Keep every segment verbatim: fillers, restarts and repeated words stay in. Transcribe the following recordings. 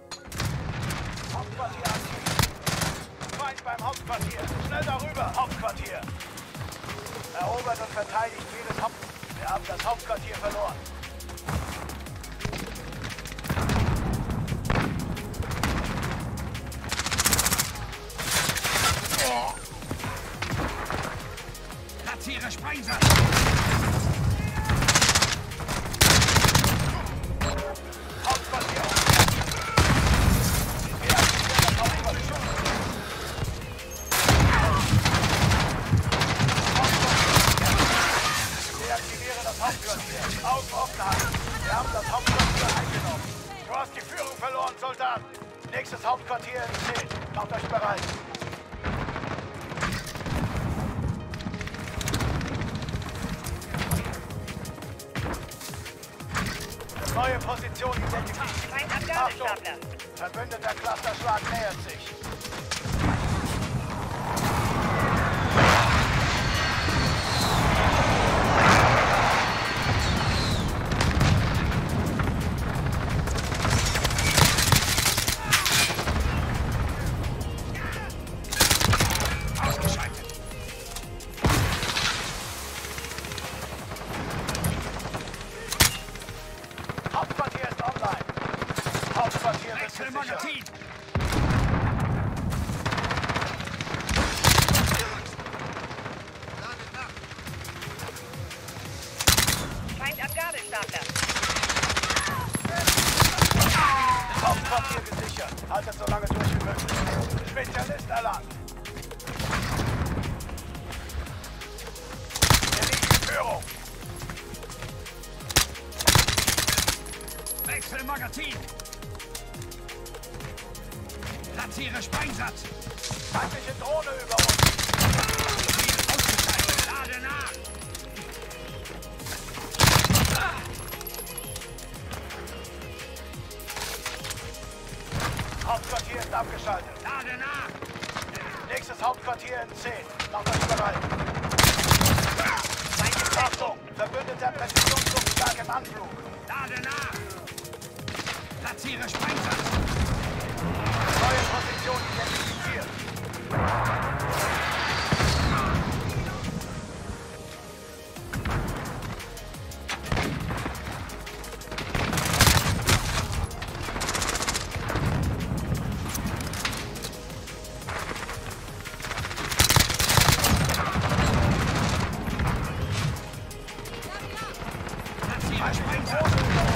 Hauptquartier aktiv. Feind beim Hauptquartier. Schnell darüber. Hauptquartier. Erobert und verteidigt jedes Haupt... Wir haben das Hauptquartier verloren. Platziere Sprengsatz! Hauptquartier. Wir aktivieren das Hauptquartier. Deaktiviere das Hauptquartier. Augen offen halten. Wir haben das Hauptquartier eingenommen. Du hast die Führung verloren, Soldat. Nächstes Hauptquartier in zehn. Macht euch bereit. Neue Position identifiziert. Achtung! Verbündeter Clusterschlag nähert sich. Hauptquartier ist online. Hauptquartier wird gesichert. Feind am Gabelstapler. Hauptquartier gesichert. Haltet so lange durch wie möglich. Spezialist erlangt. Wir liegen in Führung. Wechsel Magazin! Platziere Sprengsatz! Feindliche Drohne über uns. Ziel ausgeschaltet! Lade nach! Hauptquartier ist abgeschaltet. Lade nach! Nächstes Hauptquartier in zehn. Macht euch bereit. Achtung! Verbündeter Präzisionsluftschlag im Anflug. Lade nach! Platziere Sprengsatz! Neue Position identifiziert. Platziere Sprengsatz!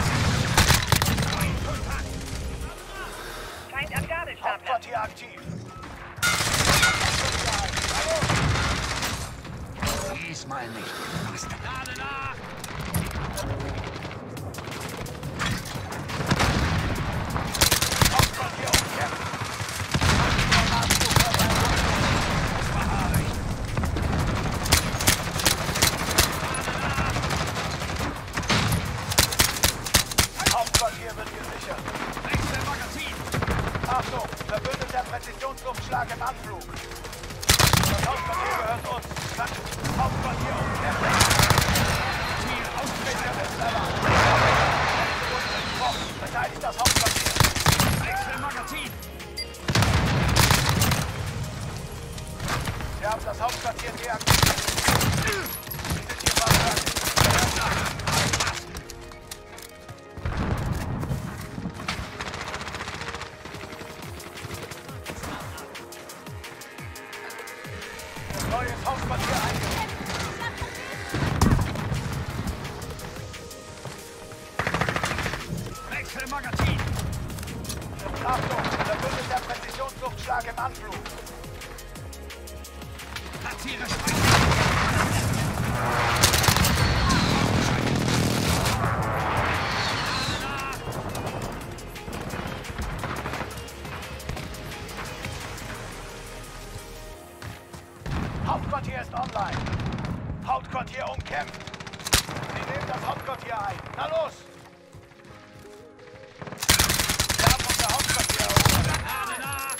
Feind am Gabelstapler. Hauptquartier aktiv. Diesmal nicht. Bastard. Lade nach! Hauptquartier umkämpft. Hauptquartier wird gesichert. Wechsel Magazin! Achtung! Verbündeter Präzisionsluftschlag im Anflug. Das Hauptquartier gehört uns. Hauptquartier umkämpft. Ziel ausgeschaltet! Spezialist erlangt. Verteidigt das Hauptquartier. Wechsel Magazin! Wir haben das Hauptquartier deaktiviert. Wir sind hier fast Neues Hauptquartier eingerichtet. Wechsel Magazin! Achtung! Verbündeter Präzisionsluftschlag im Anflug. Platziere Sprengsatz! Hauptquartier ist online. Hauptquartier umkämpft. Sie nehmen das Hauptquartier ein. Na los! Wir haben unser Hauptquartier erobert. Lade nach!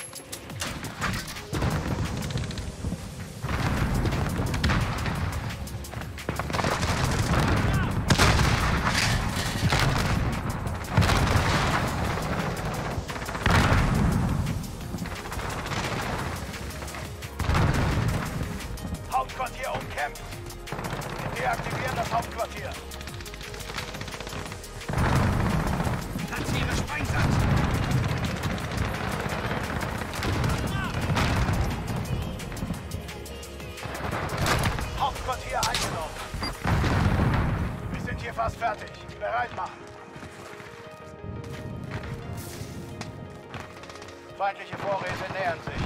Feindliche Vorräte nähern sich.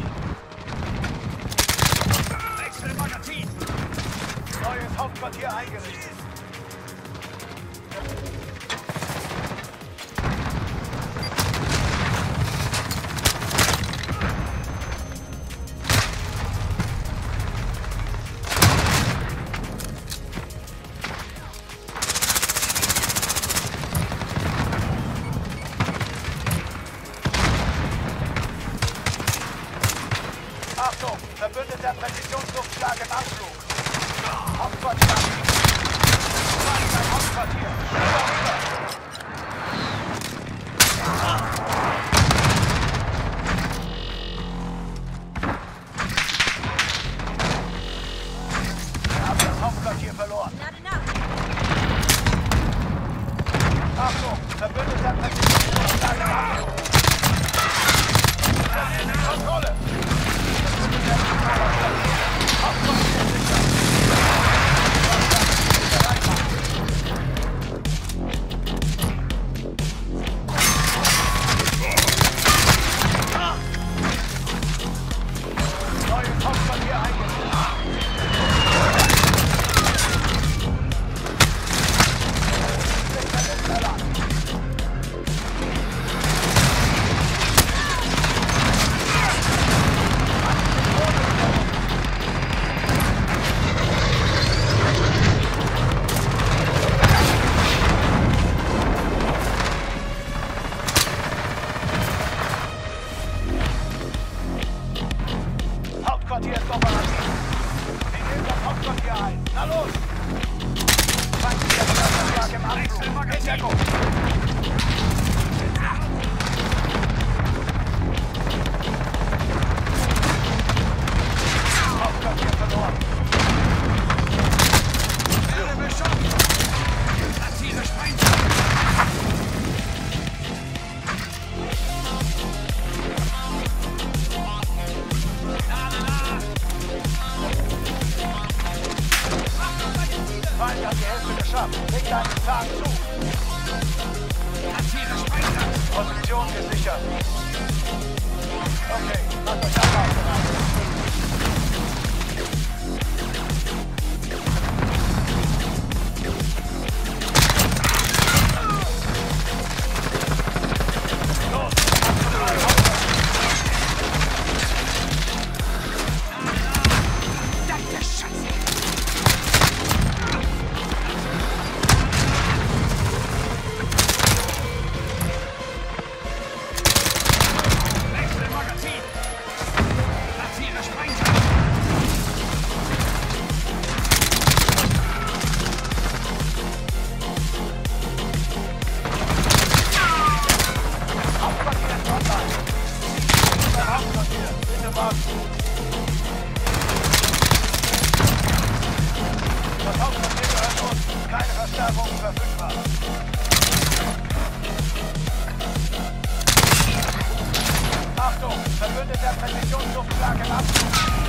Wechsel Magazin! Neues Hauptquartier eingerichtet. Achtung, verbündeter Präzisionsluftschlag im Anflug. Hauptquartier. Feind beim Hauptquartier. Schneller rüber. Wir haben das Hauptquartier verloren. Achtung, verbündeter Präzisionsluftschlag im Anflug. Kontrolle. Neues Hauptquartier eingerichtet. Hauptquartier ist operativ. Wir nehmen das Hauptquartier ein. Na los! Feindlicher Schlag im Anflug. In Deckung. Hauptquartier verloren. Werde beschossen! Platziere Sprengstoff! Feind hat die Hälfte geschafft. Leg deinen Zahn zu. Platziere Sprengstoff! Position gesichert. Okay, macht euch abwarten. Das Hauptquartier gehört uns. Keine Verstärkung verfügbar. Achtung, verbündeter Präzisionsluftschlag im Abflug.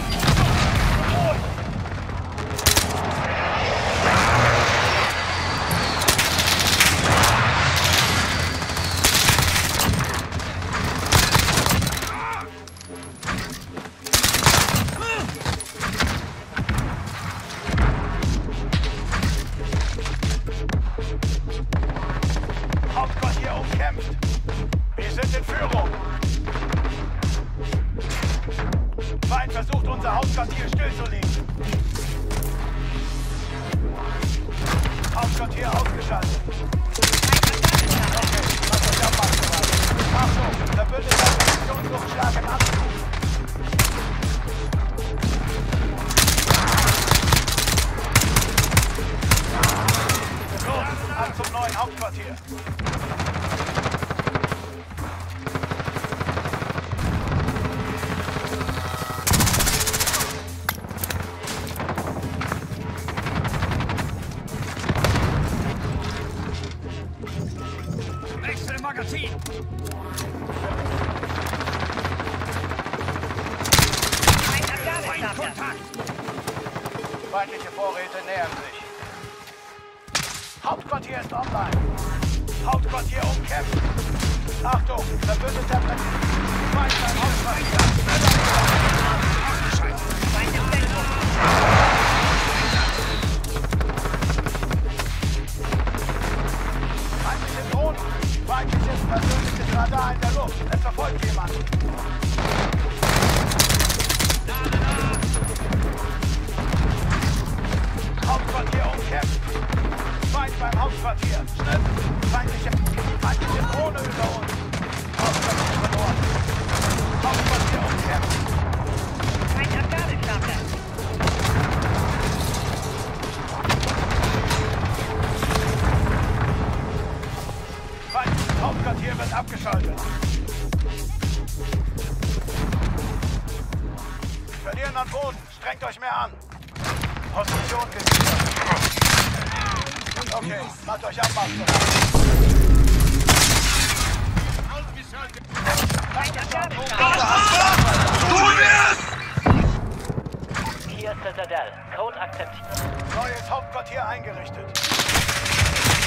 Hauptquartier umkämpft. Wir sind in Führung. Feind versucht, unser Hauptquartier stillzulegen. Hauptquartier ausgeschaltet. Okay, macht euch abwarten. Achtung, verbündeter Präzisionsluftschlag im Anflug. Los, ab zum neuen Hauptquartier. Wechsel Magazin! Feindkontakt! Feindliche Vorräte nähern sich. Hauptquartier ist online. Hauptquartier umkämpft. Achtung, verbündeter Präzisionsluftschlag. Feind beim Hauptquartier. Feind im Zentrum. Feindliche Drohnen. Feindliches persönliches Radar in der Luft. Es verfolgt jemand. Hauptquartier umkämpft. Feind beim Hauptquartier. Schnell. Feindliche, feindliche Drohne über uns. Hauptquartier verloren. Hauptquartier umkämpft. Feind am Gabelstapler. Feindliches Hauptquartier wird abgeschaltet. Wir verlieren an Boden. Strengt euch mehr an. Position gesichert. Okay, macht euch ab, Master. Feind am Gabelstapler. Hier ist Citadel. Code akzeptiert. Neues Hauptquartier eingerichtet.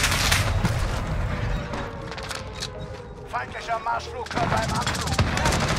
Feindlicher Marschflugkörper im Anflug.